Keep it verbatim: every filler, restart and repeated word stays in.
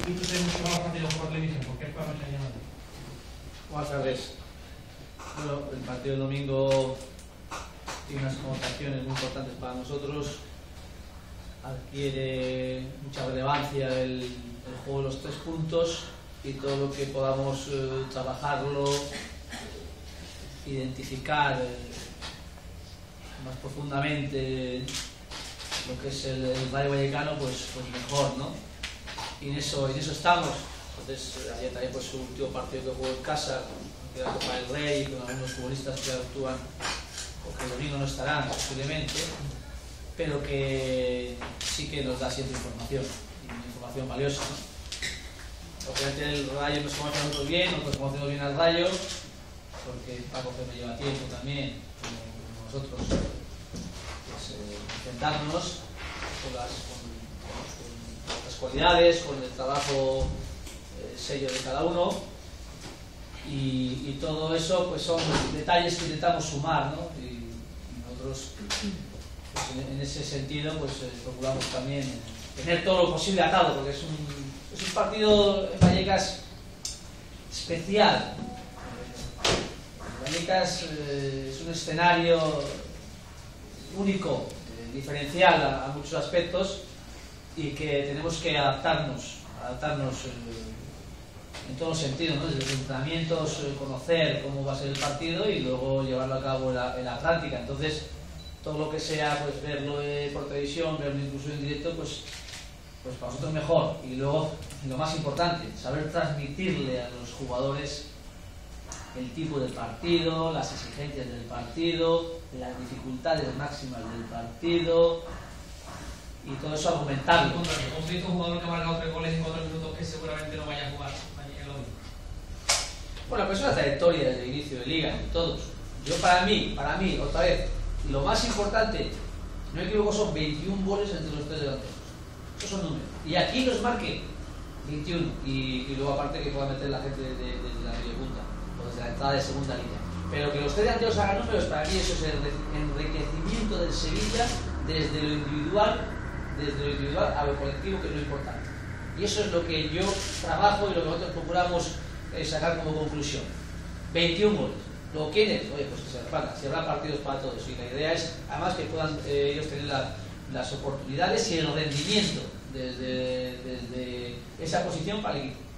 aquí tú tienes mucho más partido por televisión, ¿por qué es para no ser llamado? Buenas tardes. Bueno, el partido del domingo tiene unas connotaciones muy importantes para nosotros. Adquiere mucha relevancia el, el juego de los tres puntos y todo lo que podamos eh, trabajarlo, identificar eh, más profundamente lo que es el, el Rayo Vallecano, pues, pues mejor, ¿no? Y en eso, en eso estamos. Entonces, ayer también pues, su último partido que jugó en casa, que era la Copa del Rey, con algunos futbolistas que actúan o que el domingo no estarán posiblemente, pero que sí que nos da cierta información, y información valiosa, ¿no? Obviamente el Rayo nos conoce a nosotros bien, nosotros conocemos bien al Rayo, porque Paco que me lleva tiempo también, como nosotros, pues, eh, enfrentarnos con las, con, con, con las cualidades, con el trabajo eh, sello de cada uno, y, y todo eso pues son detalles que intentamos sumar, ¿no? Y, y nosotros pues, en, en ese sentido pues eh, procuramos también tener todo lo posible atado, porque es un, es un partido en Vallecas especial. Vallecas eh, es un escenario único, eh, diferencial a, a muchos aspectos, y que tenemos que adaptarnos, adaptarnos eh, en todos los sentidos, ¿no? Desde los entrenamientos, eh, conocer cómo va a ser el partido y luego llevarlo a cabo en la, en la práctica. Entonces, todo lo que sea pues verlo eh, por televisión, verlo incluso en directo, pues, pues para nosotros mejor. Y luego, lo más importante, saber transmitirle a los jugadores el tipo de partido, las exigencias del partido, las dificultades máximas del partido, y todo eso argumentarlo. ¿Cómo se dice un jugador que ha marcado tres goles en cuatro minutos que seguramente no vaya a jugar el domingo? Bueno, pues es una trayectoria desde el inicio de liga, de todos. Yo para mí, para mí, otra vez, lo más importante, si no me equivoco, son veintiún goles entre los tres delanteros. Esos son números. Y aquí los marque veintiuno, y, y luego aparte que pueda meter la gente desde de, de la media punta, o desde la entrada de segunda línea. Pero que los tres delanteros hagan números, para mí eso es el enriquecimiento del Sevilla desde lo individual, desde lo individual a lo colectivo, que es lo importante. Y eso es lo que yo trabajo y lo que nosotros procuramos eh, sacar como conclusión. veintiún goles. ¿Lo quieren? Oye, pues que se repartan. Si habrá partidos para todos. Y la idea es, además, que puedan eh, ellos tener la, las oportunidades y el rendimiento desde, desde esa posición para el equipo.